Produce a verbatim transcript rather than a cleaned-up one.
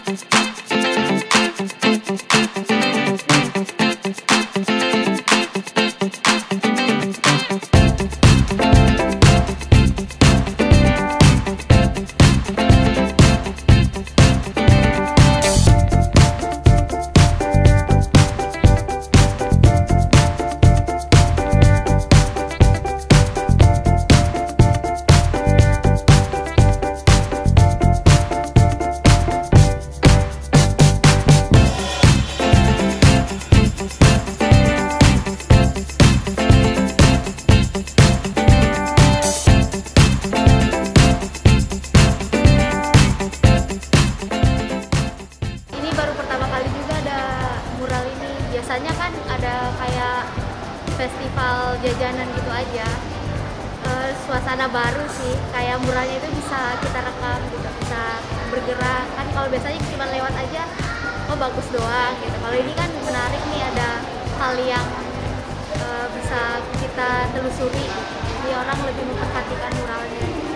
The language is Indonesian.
Biasanya kan ada kayak festival jajanan gitu aja, e, suasana baru sih, kayak muralnya itu bisa kita rekam gitu, bisa bergerak kan. Kalau biasanya cuma lewat aja, oh bagus doang gitu. Kalau ini kan menarik nih, ada hal yang e, bisa kita telusuri, jadi orang lebih memperhatikan muralnya.